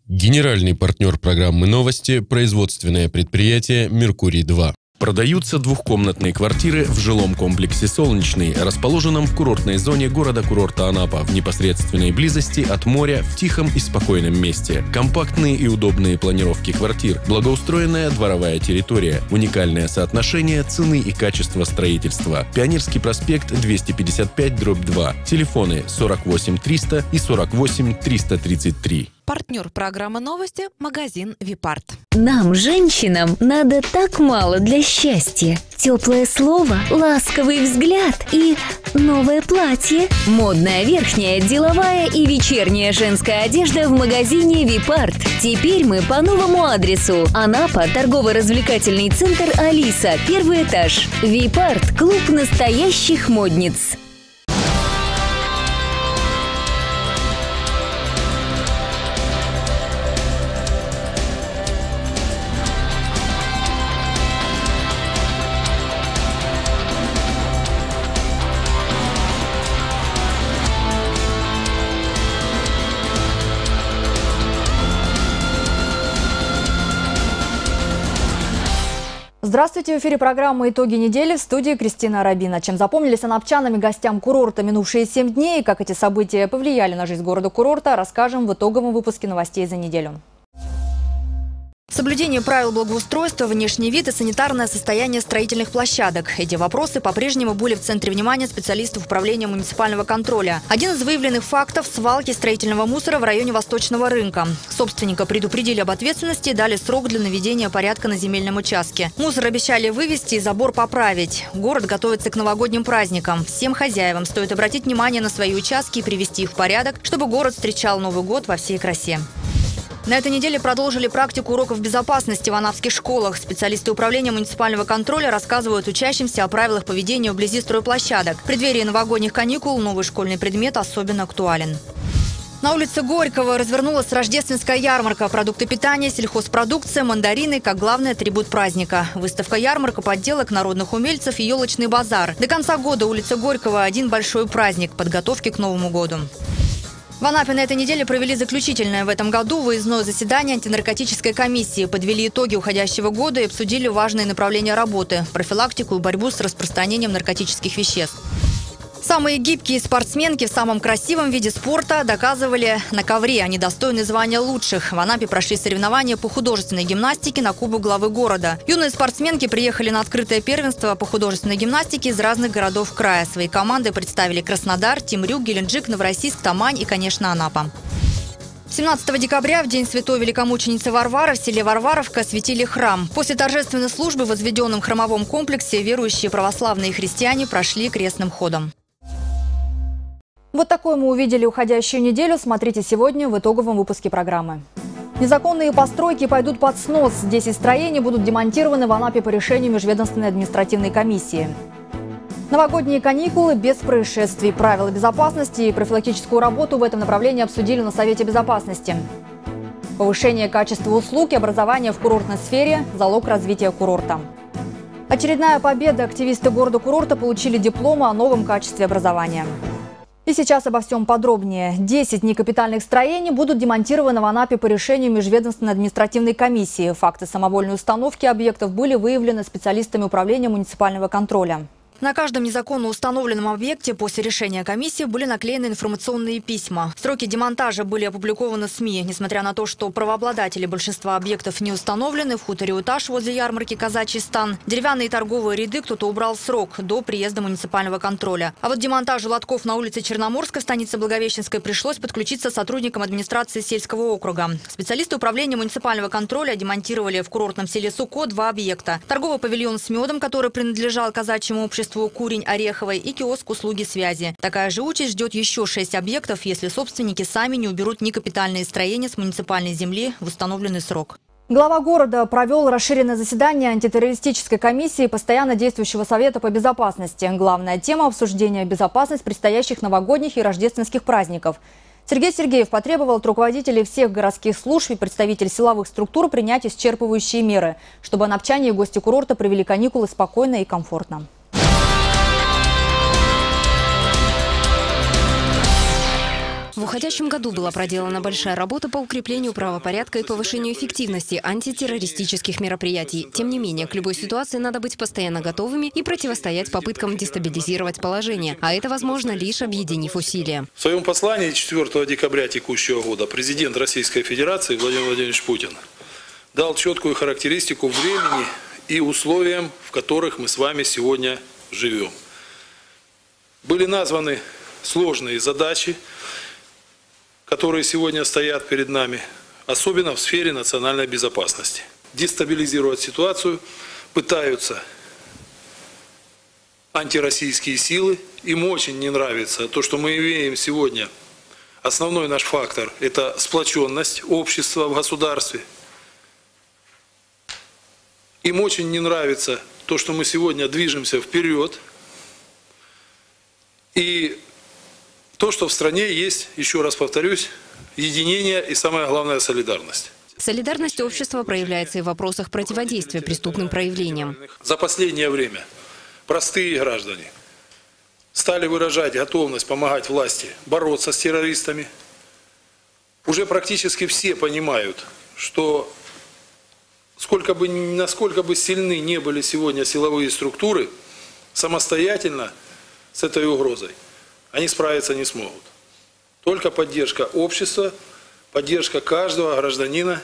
Генеральный партнер программы «Новости» – производственное предприятие «Меркурий-2». Продаются двухкомнатные квартиры в жилом комплексе «Солнечный», расположенном в курортной зоне города-курорта Анапа, в непосредственной близости от моря, в тихом и спокойном месте. Компактные и удобные планировки квартир, благоустроенная дворовая территория, уникальное соотношение цены и качества строительства. Пионерский проспект 255/2. Телефоны 48 300 и 48 333. Партнер программы «Новости» – магазин «Випарт». Нам, женщинам, надо так мало для счастья. Теплое слово, ласковый взгляд и новое платье. Модная верхняя, деловая и вечерняя женская одежда в магазине «Випарт». Теперь мы по новому адресу. Анапа, торгово-развлекательный центр «Алиса», 1-й этаж. «Випарт» – клуб настоящих модниц. Здравствуйте! В эфире программа «Итоги недели», в студии Кристина Арабина. Чем запомнились анапчанам и гостям курорта минувшие 7 дней и как эти события повлияли на жизнь города-курорта, расскажем в итоговом выпуске новостей за неделю. Соблюдение правил благоустройства, внешний вид и санитарное состояние строительных площадок. Эти вопросы по-прежнему были в центре внимания специалистов управления муниципального контроля. Один из выявленных фактов – свалки строительного мусора в районе Восточного рынка. Собственника предупредили об ответственности и дали срок для наведения порядка на земельном участке. Мусор обещали вывести и забор поправить. Город готовится к новогодним праздникам. Всем хозяевам стоит обратить внимание на свои участки и привести их в порядок, чтобы город встречал Новый год во всей красе. На этой неделе продолжили практику уроков безопасности в анапских школах. Специалисты управления муниципального контроля рассказывают учащимся о правилах поведения вблизи стройплощадок. В преддверии новогодних каникул новый школьный предмет особенно актуален. На улице Горького развернулась рождественская ярмарка. Продукты питания, сельхозпродукция, мандарины как главный атрибут праздника. Выставка-ярмарка подделок народных умельцев и елочный базар. До конца года улица Горького – один большой праздник подготовки к Новому году. В Анапе на этой неделе провели заключительное в этом году выездное заседание антинаркотической комиссии. Подвели итоги уходящего года и обсудили важные направления работы – профилактику и борьбу с распространением наркотических веществ. Самые гибкие спортсменки в самом красивом виде спорта доказывали на ковре. Они достойны звания лучших. В Анапе прошли соревнования по художественной гимнастике на Кубок главы города. Юные спортсменки приехали на открытое первенство по художественной гимнастике из разных городов края. Свои команды представили Краснодар, Темрюк, Геленджик, Новороссийск, Тамань и, конечно, Анапа. 17 декабря, в день святой великомученицы Варвары, в селе Варваровка осветили храм. После торжественной службы в возведенном храмовом комплексе верующие православные христиане прошли крестным ходом. Вот такое мы увидели уходящую неделю. Смотрите сегодня в итоговом выпуске программы. Незаконные постройки пойдут под снос. 10 строений будут демонтированы в Анапе по решению Межведомственной административной комиссии. Новогодние каникулы без происшествий. Правила безопасности и профилактическую работу в этом направлении обсудили на Совете безопасности. Повышение качества услуг и образования в курортной сфере – залог развития курорта. Очередная победа. Активисты города-курорта получили дипломы о новом качестве образования. И сейчас обо всем подробнее. 10 некапитальных строений будут демонтированы в Анапе по решению Межведомственной административной комиссии. Факты самовольной установки объектов были выявлены специалистами управления муниципального контроля. На каждом незаконно установленном объекте после решения комиссии были наклеены информационные письма. Сроки демонтажа были опубликованы в СМИ. Несмотря на то, что правообладатели большинства объектов не установлены, в хуторе Уташ возле ярмарки «Казачий стан» деревянные торговые ряды кто-то убрал срок до приезда муниципального контроля. А вот демонтажу лотков на улице Черноморской в станице Благовещенской пришлось подключиться сотрудникам администрации сельского округа. Специалисты управления муниципального контроля демонтировали в курортном селе Суко 2 объекта. Торговый павильон с медом, который принадлежал казачьему обществу «Курень Ореховой», и киоск услуги связи. Такая же участь ждет еще 6 объектов, если собственники сами не уберут некапитальные строения с муниципальной земли в установленный срок. Глава города провел расширенное заседание антитеррористической комиссии постоянно действующего Совета по безопасности. Главная тема – обсуждения безопасности предстоящих новогодних и рождественских праздников. Сергей Сергеев потребовал от руководителей всех городских служб и представителей силовых структур принять исчерпывающие меры, чтобы анапчане и гости курорта провели каникулы спокойно и комфортно. В уходящем году была проделана большая работа по укреплению правопорядка и повышению эффективности антитеррористических мероприятий. Тем не менее, к любой ситуации надо быть постоянно готовыми и противостоять попыткам дестабилизировать положение. А это возможно лишь объединив усилия. В своем послании 4 декабря текущего года президент Российской Федерации Владимир Владимирович Путин дал четкую характеристику времени и условиям, в которых мы с вами сегодня живем. Были названы сложные задачи, которые сегодня стоят перед нами, особенно в сфере национальной безопасности. Дестабилизировать ситуацию пытаются антироссийские силы. Им очень не нравится то, что мы имеем сегодня. Основной наш фактор – это сплоченность общества в государстве. Им очень не нравится то, что мы сегодня движемся вперед. И то, что в стране есть, еще раз повторюсь, единение и, самое главное, солидарность. Солидарность общества проявляется и в вопросах противодействия преступным проявлениям. За последнее время простые граждане стали выражать готовность помогать власти бороться с террористами. Уже практически все понимают, что насколько бы сильны не были сегодня силовые структуры, самостоятельно с этой угрозой они справиться не смогут. Только поддержка общества, поддержка каждого гражданина,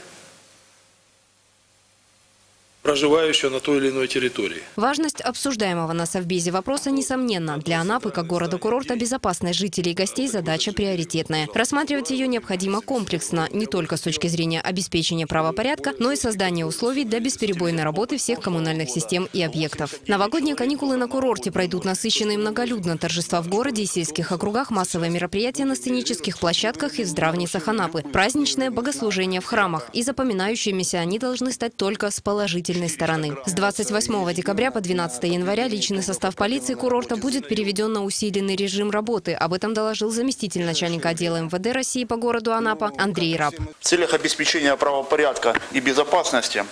проживающего на той или иной территории. Важность обсуждаемого на Совбезе вопроса несомненна. Для Анапы, как города-курорта, безопасность жителей и гостей задача приоритетная. Рассматривать ее необходимо комплексно, не только с точки зрения обеспечения правопорядка, но и создания условий для бесперебойной работы всех коммунальных систем и объектов. Новогодние каникулы на курорте пройдут насыщенно и многолюдно. Торжества в городе и сельских округах, массовые мероприятия на сценических площадках и в здравницах Анапы, праздничное богослужение в храмах. И запоминающимися они должны стать только с положительной стороны. С 28 декабря по 12 января личный состав полиции курорта будет переведен на усиленный режим работы. Об этом доложил заместитель начальника отдела МВД России по городу Анапа Андрей Раб. В целях обеспечения правопорядка и безопасности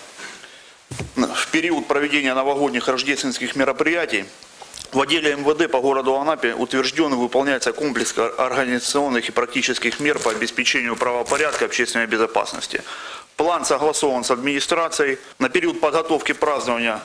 в период проведения новогодних и рождественских мероприятий в отделе МВД по городу Анапе утвержден и выполняется комплекс организационных и практических мер по обеспечению правопорядка и общественной безопасности. План согласован с администрацией. На период подготовки празднования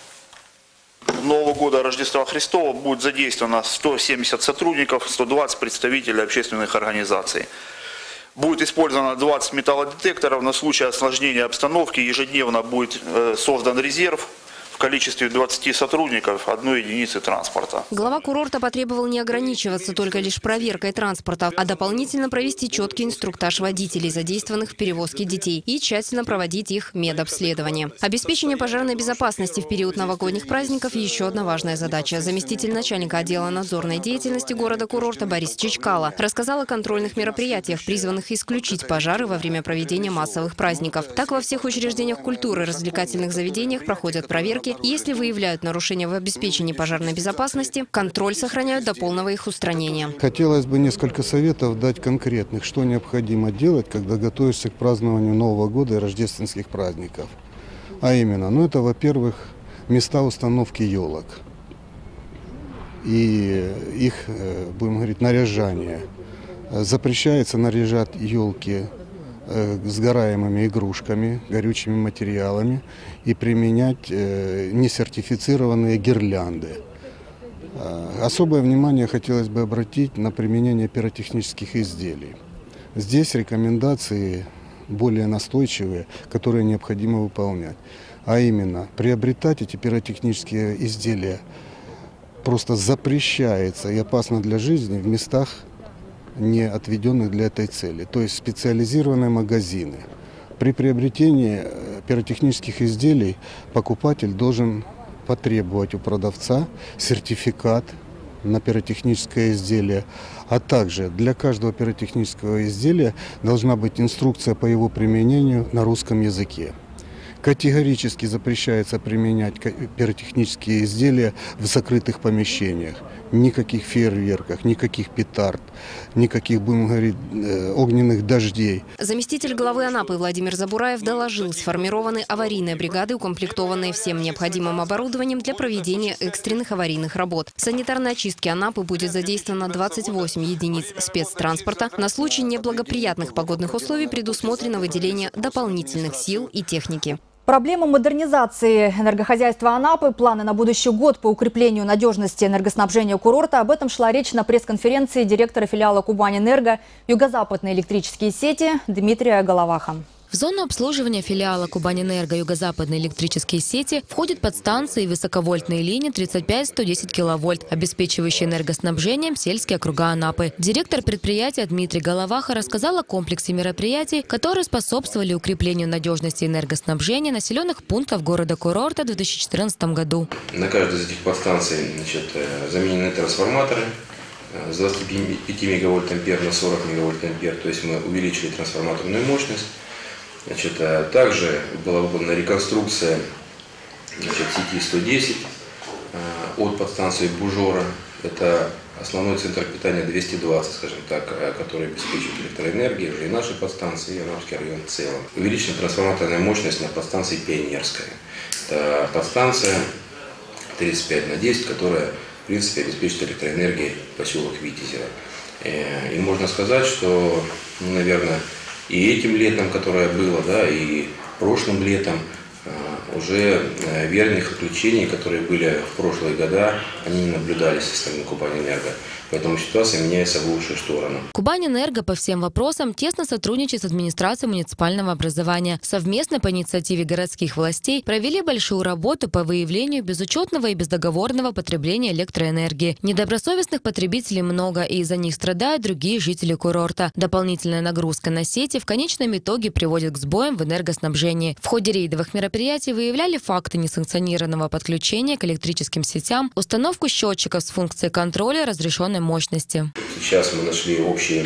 Нового года Рождества Христова будет задействовано 170 сотрудников, 120 представителей общественных организаций. Будет использовано 20 металлодетекторов. На случай осложнения обстановки ежедневно будет создан резерв в количестве 20 сотрудников, 1 единицы транспорта. Глава курорта потребовал не ограничиваться только лишь проверкой транспорта, а дополнительно провести четкий инструктаж водителей, задействованных в перевозке детей, и тщательно проводить их медобследование. Обеспечение пожарной безопасности в период новогодних праздников – еще одна важная задача. Заместитель начальника отдела надзорной деятельности города-курорта Борис Чичкало рассказал о контрольных мероприятиях, призванных исключить пожары во время проведения массовых праздников. Так, во всех учреждениях культуры и развлекательных заведениях проходят проверки. Если выявляют нарушения в обеспечении пожарной безопасности, контроль сохраняют до полного их устранения. Хотелось бы несколько советов дать конкретных, что необходимо делать, когда готовишься к празднованию Нового года и рождественских праздников. А именно, это, во-первых, места установки елок и их, будем говорить, наряжание. Запрещается наряжать елки сгораемыми игрушками, горючими материалами и применять несертифицированные гирлянды. Особое внимание хотелось бы обратить на применение пиротехнических изделий. Здесь рекомендации более настойчивые, которые необходимо выполнять. А именно, приобретать эти пиротехнические изделия просто запрещается и опасно для жизни в местах, не отведенных для этой цели, то есть специализированные магазины. При приобретении пиротехнических изделий покупатель должен потребовать у продавца сертификат на пиротехническое изделие, а также для каждого пиротехнического изделия должна быть инструкция по его применению на русском языке. Категорически запрещается применять пиротехнические изделия в закрытых помещениях. Никаких фейерверков, никаких петард, никаких, будем говорить, огненных дождей. Заместитель главы Анапы Владимир Забураев доложил, сформированы аварийные бригады, укомплектованные всем необходимым оборудованием для проведения экстренных аварийных работ. В санитарной очистке Анапы будет задействовано 28 единиц спецтранспорта. На случай неблагоприятных погодных условий предусмотрено выделение дополнительных сил и техники. Проблема модернизации энергохозяйства Анапы, планы на будущий год по укреплению надежности энергоснабжения курорта. Об этом шла речь на пресс-конференции директора филиала «Кубань-Энерго» Юго-Западные электрические сети Дмитрия Головаха. В зону обслуживания филиала «Кубань-Энерго» Юго-Западные электрические сети входят подстанции и высоковольтные линии 35-110 киловольт, обеспечивающие энергоснабжением сельские округа Анапы. Директор предприятия Дмитрий Головаха рассказал о комплексе мероприятий, которые способствовали укреплению надежности энергоснабжения населенных пунктов города-курорта в 2014 году. На каждой из этих подстанций заменены трансформаторы с 25 мегавольт-ампер на 40 мегавольт-ампер, то есть мы увеличили трансформаторную мощность. Также была выполнена реконструкция сети 110 от подстанции Бужора. Это основной центр питания 220, скажем так, который обеспечивает электроэнергией уже и наши подстанции, и Анапский район в целом. Увеличена трансформаторная мощность на подстанции Пионерская. Это подстанция 35/10, которая, в принципе, обеспечит электроэнергией поселок Витязево. И можно сказать, что, наверное, и этим летом, которое было, и прошлым летом, уже верных отключений, которые были в прошлые года, они не наблюдались со стороны Кубань-Энерго. Поэтому ситуация меняется в лучшую сторону. Кубань-Энерго по всем вопросам тесно сотрудничает с администрацией муниципального образования. Совместно по инициативе городских властей провели большую работу по выявлению безучетного и бездоговорного потребления электроэнергии. Недобросовестных потребителей много, и из-за них страдают другие жители курорта. Дополнительная нагрузка на сети в конечном итоге приводит к сбоям в энергоснабжении. В ходе рейдовых мероприятий выявляли факты несанкционированного подключения к электрическим сетям, установку счетчиков с функцией контроля разрешенной мощности. Сейчас мы нашли общий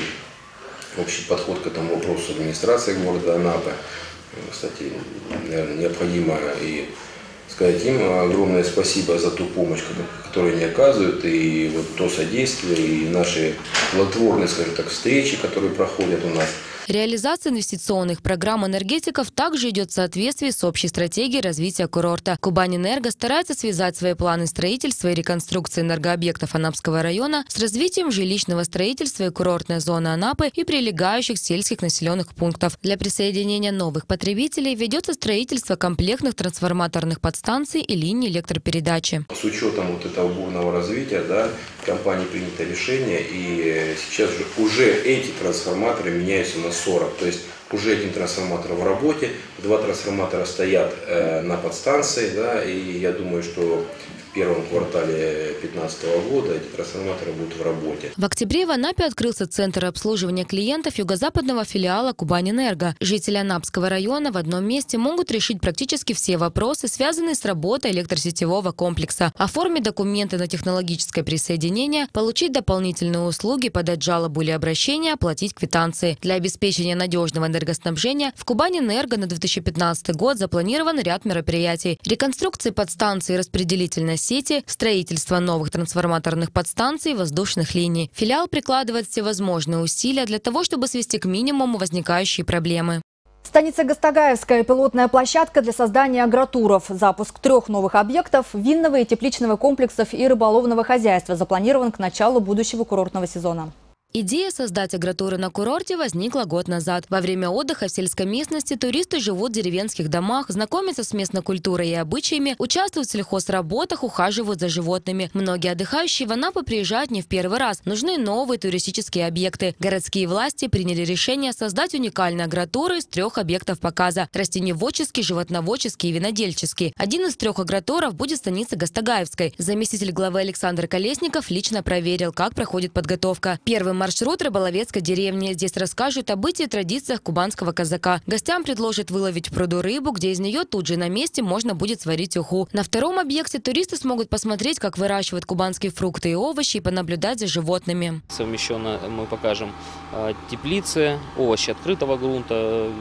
подход к этому вопросу с администрацией города Анапы. Кстати, наверное, необходимо и сказать им огромное спасибо за ту помощь, которую они оказывают, и вот то содействие, и наши плодотворные, скажем так, встречи, которые проходят у нас. Реализация инвестиционных программ энергетиков также идет в соответствии с общей стратегией развития курорта. Кубань-Энерго старается связать свои планы строительства и реконструкции энергообъектов Анапского района с развитием жилищного строительства и курортной зоны Анапы и прилегающих сельских населенных пунктов. Для присоединения новых потребителей ведется строительство комплектных трансформаторных подстанций и линий электропередачи. С учетом вот этого бурного развития, компании принято решение, и сейчас уже эти трансформаторы меняются на 40. То есть уже один трансформатор в работе, 2 трансформатора стоят на подстанции, и я думаю, что в первом квартале 2015 года эти трансформаторы будут в работе. В октябре в Анапе открылся центр обслуживания клиентов юго-западного филиала «Кубань-Энерго». Жители Анапского района в одном месте могут решить практически все вопросы, связанные с работой электросетевого комплекса, оформить документы на технологическое присоединение, получить дополнительные услуги, подать жалобу или обращение, оплатить квитанции. Для обеспечения надежного энергоснабжения в «Кубань-Энерго» на 2015 год запланирован ряд мероприятий: реконструкции подстанций и распределительной сети, строительство новых трансформаторных подстанций и воздушных линий. Филиал прикладывает всевозможные усилия для того, чтобы свести к минимуму возникающие проблемы. Станица Гастагаевская – пилотная площадка для создания агротуров. Запуск 3 новых объектов – винного и тепличного комплексов и рыболовного хозяйства запланирован к началу будущего курортного сезона. Идея создать агротуры на курорте возникла год назад. Во время отдыха в сельской местности туристы живут в деревенских домах, знакомятся с местной культурой и обычаями, участвуют в сельхозработах, ухаживают за животными. Многие отдыхающие в Анапу приезжают не в первый раз. Нужны новые туристические объекты. Городские власти приняли решение создать уникальные агротуры из 3 объектов показа – растениеводческий, животноводческий и винодельческий. Один из 3 агротуров будет в станице Гастагаевской. Заместитель главы Александр Колесников лично проверил, как проходит подготовка. Первым маршрут рыболовецкой деревни. Здесь расскажут о бытии и традициях кубанского казака. Гостям предложат выловить в пруду рыбу, где из нее тут же на месте можно будет сварить уху. На 2-м объекте туристы смогут посмотреть, как выращивают кубанские фрукты и овощи, и понаблюдать за животными. Совмещенно мы покажем теплицы, овощи открытого грунта,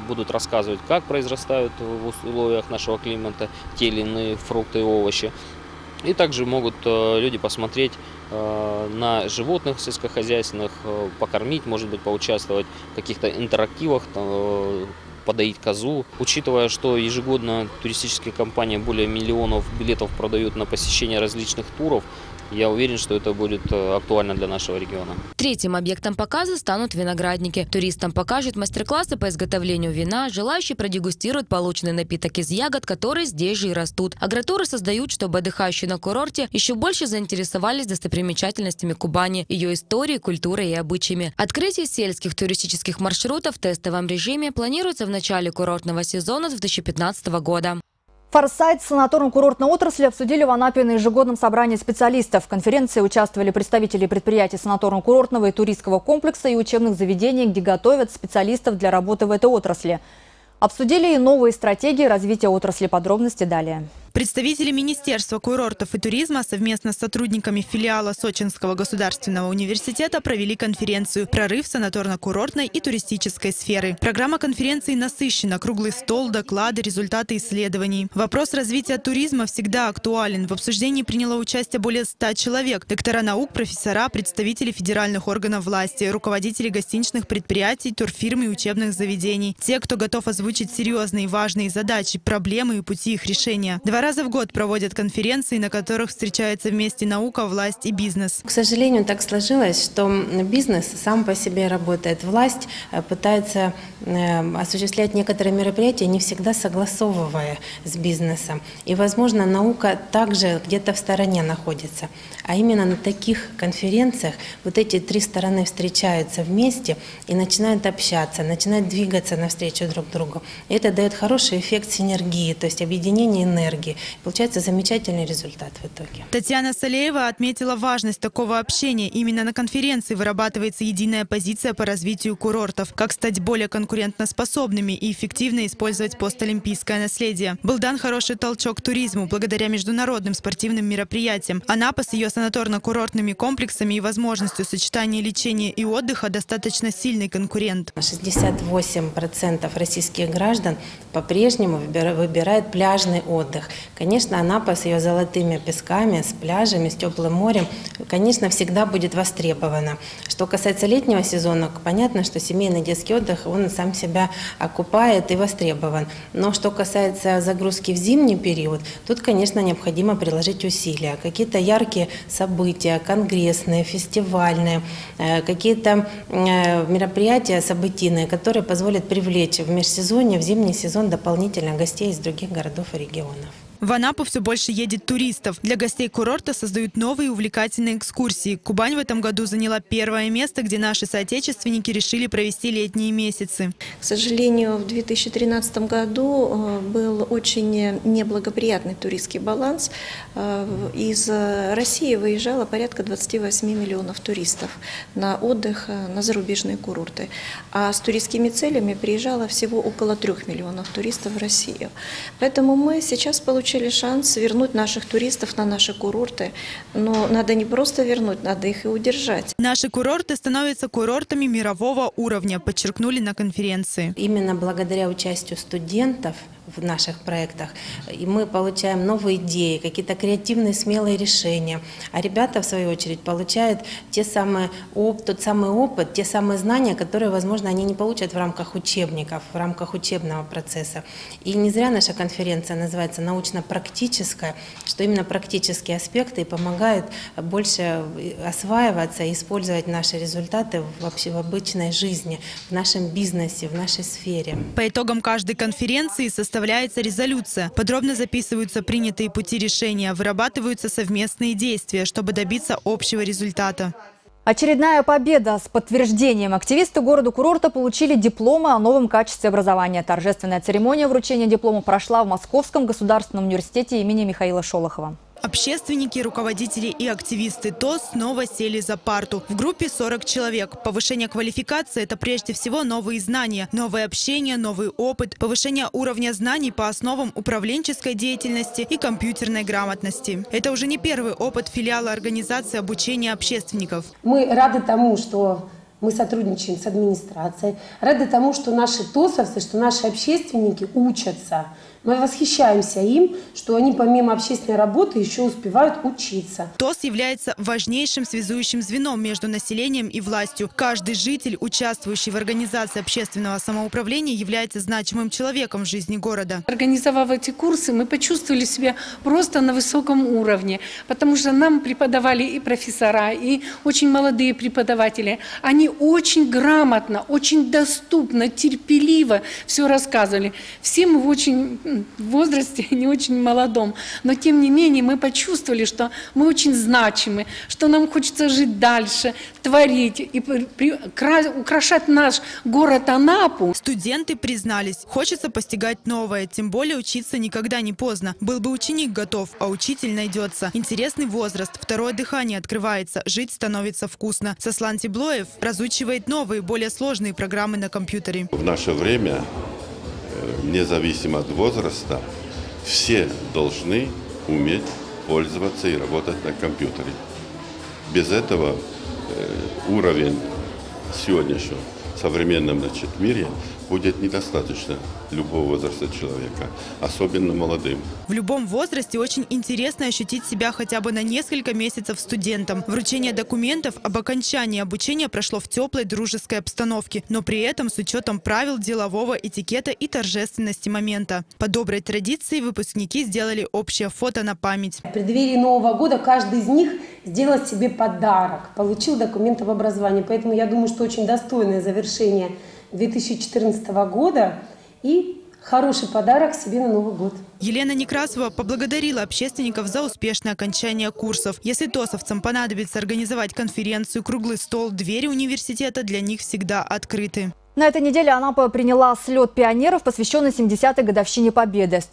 будут рассказывать, как произрастают в условиях нашего климата те или иные фрукты и овощи. И также могут люди посмотреть на животных сельскохозяйственных, покормить, может быть, поучаствовать в каких-то интерактивах, подоить козу. Учитывая, что ежегодно туристические компании более миллионов билетов продают на посещение различных туров, я уверен, что это будет актуально для нашего региона. Третьим объектом показа станут виноградники. Туристам покажут мастер-классы по изготовлению вина, желающие продегустируют полученный напиток из ягод, которые здесь же и растут. Агротуры создают, чтобы отдыхающие на курорте еще больше заинтересовались достопримечательностями Кубани, ее историей, культурой и обычаями. Открытие сельских туристических маршрутов в тестовом режиме планируется в начале курортного сезона 2015 года. Форсайт санаторно-курортной отрасли обсудили в Анапе на ежегодном собрании специалистов. В конференции участвовали представители предприятий санаторно-курортного и туристского комплекса и учебных заведений, где готовят специалистов для работы в этой отрасли. Обсудили и новые стратегии развития отрасли. Подробности далее. Представители Министерства курортов и туризма совместно с сотрудниками филиала Сочинского государственного университета провели конференцию «Прорыв санаторно-курортной и туристической сферы». Программа конференции насыщена: круглый стол, доклады, результаты исследований. Вопрос развития туризма всегда актуален. В обсуждении приняло участие более 100 человек: доктора наук, профессора, представители федеральных органов власти, руководители гостиничных предприятий, турфирм и учебных заведений. Те, кто готов озвучить серьезные и важные задачи, проблемы и пути их решения. 2 раза в год проводят конференции, на которых встречаются вместе наука, власть и бизнес. К сожалению, так сложилось, что бизнес сам по себе работает. Власть пытается осуществлять некоторые мероприятия, не всегда согласовывая с бизнесом. И, возможно, наука также где-то в стороне находится. А именно на таких конференциях вот эти 3 стороны встречаются вместе и начинают общаться, начинают двигаться навстречу друг другу. И это дает хороший эффект синергии, то есть объединение энергии. Получается замечательный результат в итоге. Татьяна Салеева отметила важность такого общения. Именно на конференции вырабатывается единая позиция по развитию курортов, как стать более конкурентоспособными и эффективно использовать постолимпийское наследие. Был дан хороший толчок туризму благодаря международным спортивным мероприятиям. Анапа с ее санаторно-курортными комплексами и возможностью сочетания лечения и отдыха достаточно сильный конкурент. 68% российских граждан по-прежнему выбирают пляжный отдых. Конечно, Анапа с ее золотыми песками, с пляжами, с теплым морем, конечно, всегда будет востребована. Что касается летнего сезона, понятно, что семейный детский отдых, он сам себя окупает и востребован. Но что касается загрузки в зимний период, тут, конечно, необходимо приложить усилия. Какие-то яркие события, конгрессные, фестивальные, какие-то мероприятия событийные, которые позволят привлечь в межсезонье, в зимний сезон дополнительно гостей из других городов и регионов. В Анапу все больше едет туристов. Для гостей курорта создают новые увлекательные экскурсии. Кубань в этом году заняла 1-е место, где наши соотечественники решили провести летние месяцы. К сожалению, в 2013 году был очень неблагоприятный туристский баланс. Из России выезжало порядка 28 миллионов туристов на отдых на зарубежные курорты. А с туристскими целями приезжало всего около 3 миллионов туристов в Россию. Поэтому мы сейчас получили шанс вернуть наших туристов на наши курорты. Но надо не просто вернуть, надо их и удержать. Наши курорты становятся курортами мирового уровня, подчеркнули на конференции. Именно благодаря участию студентов в наших проектах и мы получаем новые идеи, какие-то креативные, смелые решения. А ребята, в свою очередь, получают тот самый опыт, те самые знания, которые, возможно, они не получат в рамках учебников, в рамках учебного процесса. И не зря наша конференция называется научно-практическая, что именно практические аспекты помогают больше осваиваться и использовать наши результаты вообще в обычной жизни, в нашем бизнесе, в нашей сфере. По итогам каждой конференции составляется резолюция. Подробно записываются принятые пути решения, вырабатываются совместные действия, чтобы добиться общего результата. Очередная победа с подтверждением. Активисты города-курорта получили дипломы о новом качестве образования. Торжественная церемония вручения диплома прошла в Московском государственном университете имени Михаила Шолохова. Общественники, руководители и активисты ТОС снова сели за парту. В группе 40 человек. Повышение квалификации – это прежде всего новые знания, новое общение, новый опыт, повышение уровня знаний по основам управленческой деятельности и компьютерной грамотности. Это уже не первый опыт филиала организации обучения общественников. Мы рады тому, что мы сотрудничаем с администрацией, рады тому, что наши ТОСовцы, что наши общественники учатся. Мы восхищаемся им, что они помимо общественной работы еще успевают учиться. ТОС является важнейшим связующим звеном между населением и властью. Каждый житель, участвующий в организации общественного самоуправления, является значимым человеком в жизни города. Организовав эти курсы, мы почувствовали себя просто на высоком уровне, потому что нам преподавали и профессора, и очень молодые преподаватели. Они очень грамотно, очень доступно, терпеливо все рассказывали. Все мы в очень возрасте, не очень молодом, но тем не менее мы почувствовали, что мы очень значимы, что нам хочется жить дальше, творить и украшать наш город Анапу. Студенты признались, хочется постигать новое, тем более учиться никогда не поздно. Был бы ученик готов, а учитель найдется. Интересный возраст, второе дыхание открывается, жить становится вкусно. Сослан Теблоев разучивает новые, более сложные программы на компьютере. В наше время, независимо от возраста, все должны уметь пользоваться и работать на компьютере. Без этого уровень сегодняшнего в современном мире будет недостаточно любого возраста человека, особенно молодым. В любом возрасте очень интересно ощутить себя хотя бы на несколько месяцев студентом. Вручение документов об окончании обучения прошло в теплой дружеской обстановке, но при этом с учетом правил делового этикета и торжественности момента. По доброй традиции выпускники сделали общее фото на память. В преддверии Нового года каждый из них сделал себе подарок, получил документ об образовании. Поэтому я думаю, что очень достойное завершение 2014 года и хороший подарок себе на Новый год. Елена Некрасова поблагодарила общественников за успешное окончание курсов. Если тосовцам понадобится организовать конференцию, круглый стол, двери университета для них всегда открыты. На этой неделе Анапа приняла слет пионеров, посвященный 70-й годовщине Победы. С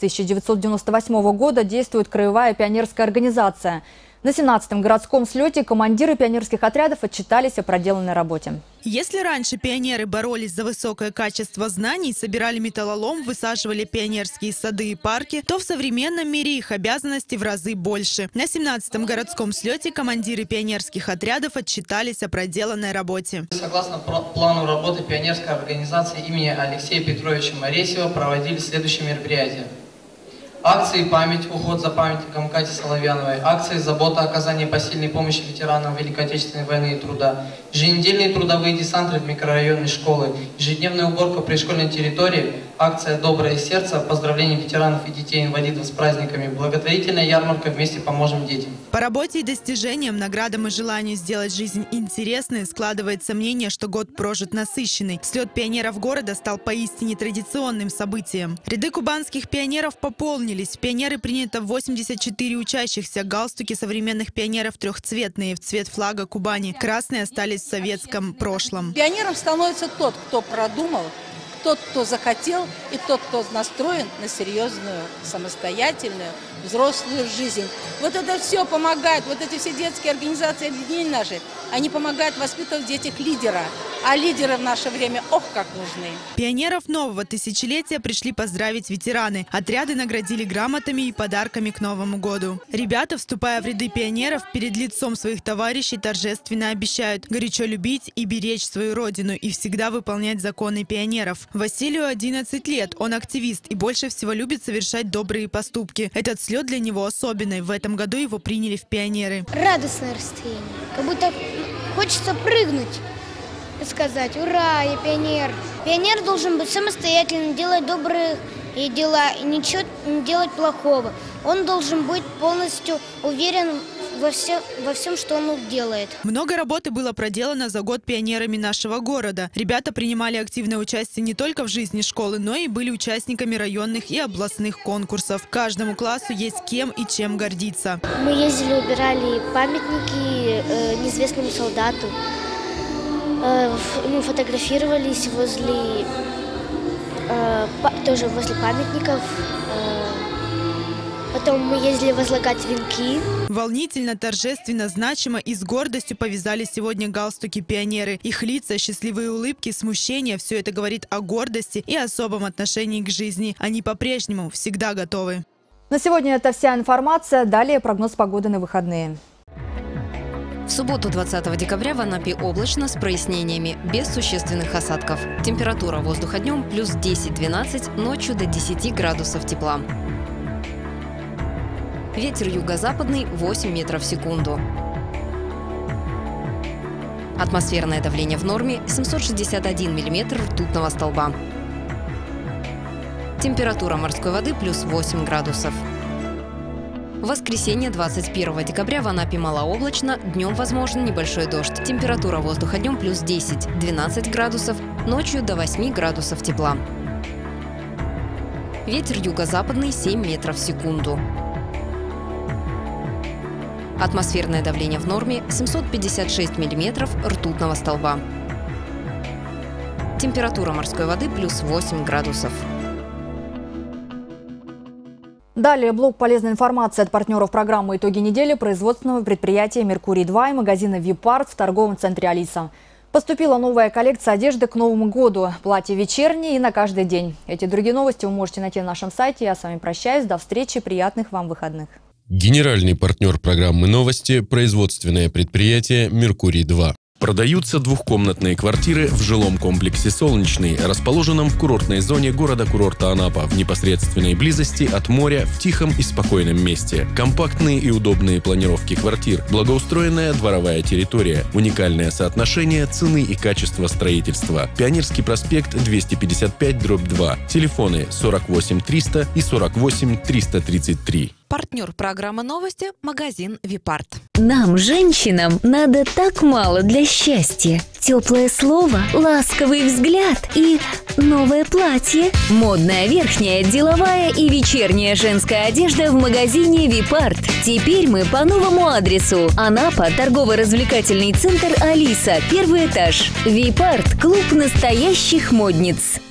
1998 года действует краевая пионерская организация. На 17-м городском слете командиры пионерских отрядов отчитались о проделанной работе. Если раньше пионеры боролись за высокое качество знаний, собирали металлолом, высаживали пионерские сады и парки, то в современном мире их обязанностей в разы больше. На 17-м городском слете командиры пионерских отрядов отчитались о проделанной работе. Согласно плану работы пионерской организации имени Алексея Петровича Моресева проводили следующие мероприятия. Акции «Память», уход за памятником Кати Соловьяновой, акции «Забота», оказание посильной помощи ветеранам Великой Отечественной войны и труда, еженедельные трудовые десанты в микрорайонной школы, ежедневная уборка пришкольной территории, акция «Доброе сердце», поздравление ветеранов и детей-инвалидов с праздниками, благотворительная ярмарка «Вместе поможем детям». По работе и достижениям, наградам и желанию сделать жизнь интересной складывается мнение, что год прожит насыщенный. Слет пионеров города стал поистине традиционным событием. Ряды кубанских пионеров пополнились. В пионеры принято 84 учащихся. Галстуки современных пионеров трехцветные, в цвет флага Кубани. Красные остались в советском прошлом. Пионером становится тот, кто продумал, тот, кто захотел, и тот, кто настроен на серьезную, самостоятельную, взрослую жизнь. Вот это все помогает, вот эти все детские организации, объединения наши, они помогают воспитывать в детях лидера. А лидеры в наше время, ох, как нужны. Пионеров нового тысячелетия пришли поздравить ветераны. Отряды наградили грамотами и подарками к Новому году. Ребята, вступая в ряды пионеров, перед лицом своих товарищей торжественно обещают горячо любить и беречь свою родину и всегда выполнять законы пионеров. Василию 11 лет, он активист и больше всего любит совершать добрые поступки. Этот слет для него особенный. В этом году его приняли в пионеры. Радостное настроение, как будто хочется прыгнуть и сказать: ура, я пионер. Пионер должен быть самостоятельным, делать добрые дела и ничего не делать плохого. Он должен быть полностью уверен во всем, что он делает. Много работы было проделано за год пионерами нашего города. Ребята принимали активное участие не только в жизни школы, но и были участниками районных и областных конкурсов. Каждому классу есть кем и чем гордиться. Мы ездили, убирали памятники неизвестному солдату. Мы фотографировались тоже возле памятников. Потом мы ездили возлагать венки. Волнительно, торжественно, значимо и с гордостью повязали сегодня галстуки пионеры. Их лица, счастливые улыбки, смущение – все это говорит о гордости и особом отношении к жизни. Они по-прежнему всегда готовы. На сегодня это вся информация. Далее прогноз погоды на выходные. В субботу 20 декабря в Анапе облачно с прояснениями, без существенных осадков. Температура воздуха днем плюс 10-12, ночью до 10 градусов тепла. Ветер юго-западный 8 метров в секунду. Атмосферное давление в норме 761 миллиметр ртутного столба. Температура морской воды плюс 8 градусов. В воскресенье 21 декабря в Анапе малооблачно, днем возможен небольшой дождь. Температура воздуха днем плюс 10-12 градусов, ночью до 8 градусов тепла. Ветер юго-западный 7 метров в секунду. Атмосферное давление в норме 756 миллиметров ртутного столба. Температура морской воды плюс 8 градусов. Далее блок полезной информации от партнеров программы «Итоги недели» производственного предприятия «Меркурий-2» и магазина «Випарт» в торговом центре «Алиса». Поступила новая коллекция одежды к Новому году. Платья вечерние и на каждый день. Эти и другие новости вы можете найти на нашем сайте. Я с вами прощаюсь. До встречи. Приятных вам выходных. Генеральный партнер программы «Новости» – производственное предприятие «Меркурий-2». Продаются двухкомнатные квартиры в жилом комплексе «Солнечный», расположенном в курортной зоне города-курорта Анапа, в непосредственной близости от моря, в тихом и спокойном месте. Компактные и удобные планировки квартир, благоустроенная дворовая территория, уникальное соотношение цены и качества строительства. Пионерский проспект 255/2. Телефоны 48 300 и 48 333. Партнер программы «Новости» – магазин «Випарт». Нам, женщинам, надо так мало для счастья. Теплое слово, ласковый взгляд и новое платье. Модная верхняя, деловая и вечерняя женская одежда в магазине «Випарт». Теперь мы по новому адресу. Анапа, торгово-развлекательный центр «Алиса», 1-й этаж. «Випарт» – клуб настоящих модниц.